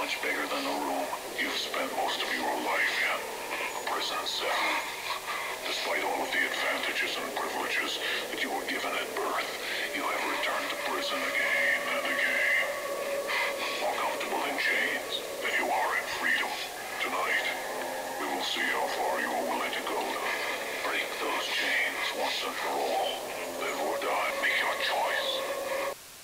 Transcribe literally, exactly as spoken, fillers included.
much bigger than the room you've spent most of your life in. A prison cell. Despite all of the advantages and privileges that you were given at birth, you have returned to prison again and again. More comfortable in chains than you are in freedom. Tonight, we will see how far you are willing to go to break those chains once and for all.